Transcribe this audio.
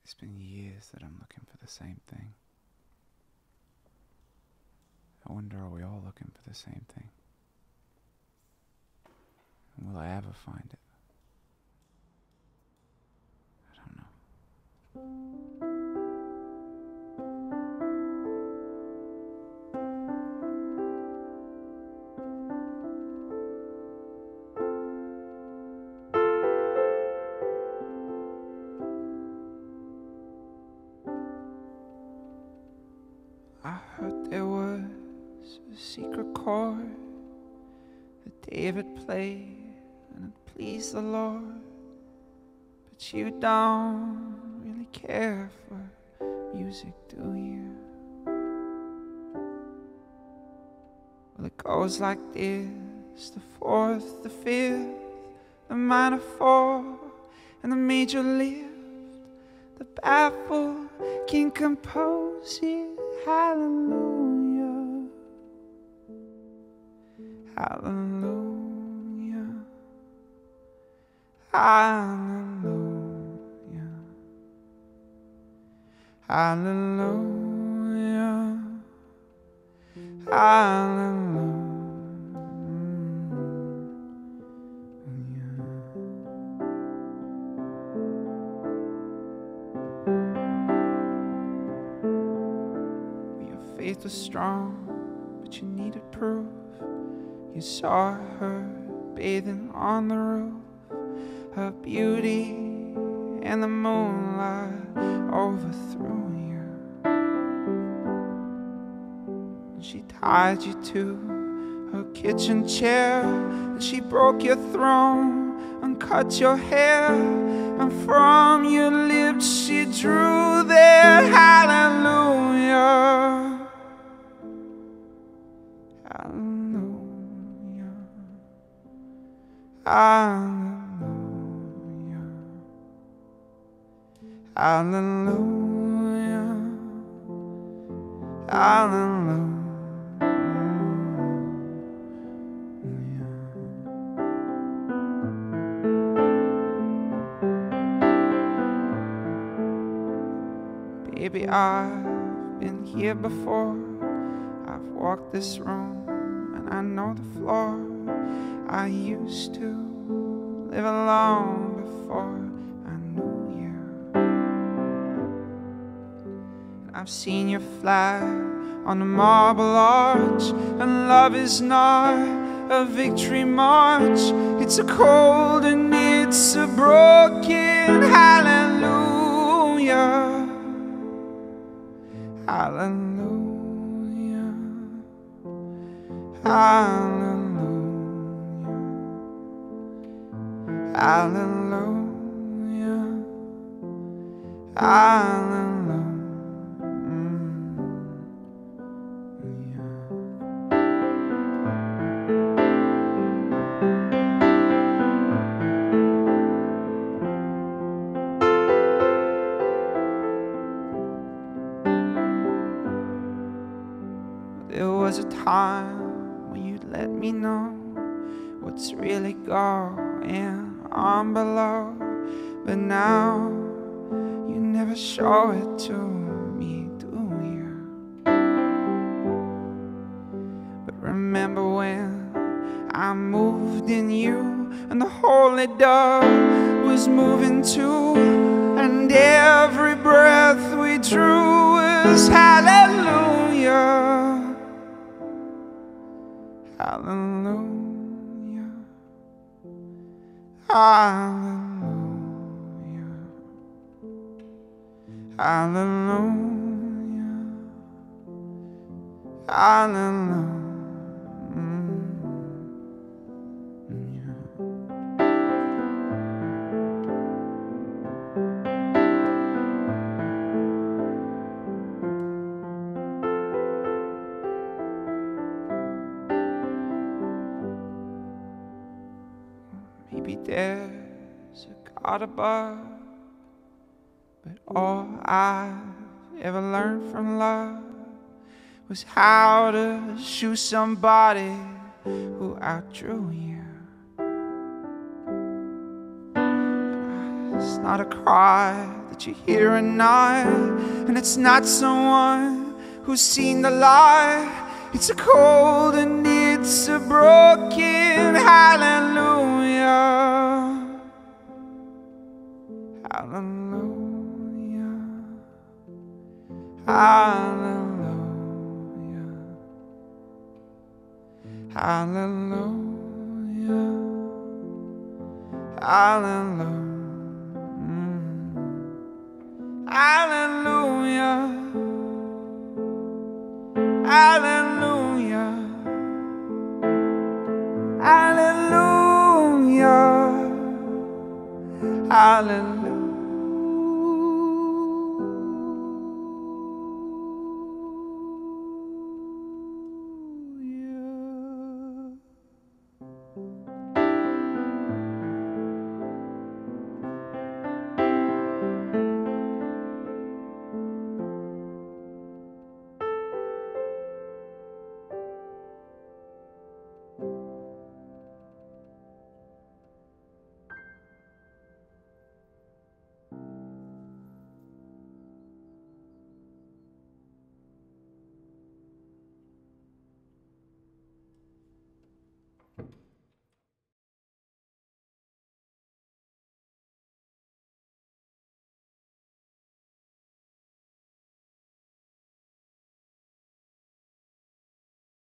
It's been years that I'm looking for the same thing. I wonder, are we all looking for the same thing? And will I ever find it? I don't know. I heard there was a secret chord that David played and it pleased the Lord. But you don't really care for music, do you? Well, it goes like this: the fourth, the fifth, the minor four, and the major lift. The baffled can compose it. Hallelujah, hallelujah, hallelujah, hallelujah, hallelujah. Faith was strong, but you needed proof. You saw her bathing on the roof. Her beauty and the moonlight overthrew you. And she tied you to her kitchen chair, and she broke your throne and cut your hair, and from your lips she drew their hallelujah. Hallelujah, hallelujah, hallelujah, hallelujah. Baby, I've been here before. I've walked this room, I know the floor. I used to live alone before I knew you. And I've seen your flag on the marble arch, and love is not a victory march. It's a cold and it's a broken hallelujah, hallelujah, hallelujah, hallelujah, hallelujah. There was a time when you'd let me know what's really going on below, but now you never show it to me, do you? But remember when I moved in you, and the holy dove was moving too, and every breath we drew was hallelujah, hallelujah, hallelujah, hallelujah, hallelujah. Maybe there's a God above, but all I've ever learned from love was how to shoot somebody who outdrew you. I It's not a cry that you hear at night, and it's not someone who's seen the light. It's a cold and it's a broken hallelujah. Hallelujah. Hallelujah. Hallelujah. Hallelujah. Hallelujah. Hallelujah. Hallelujah. Hallelujah.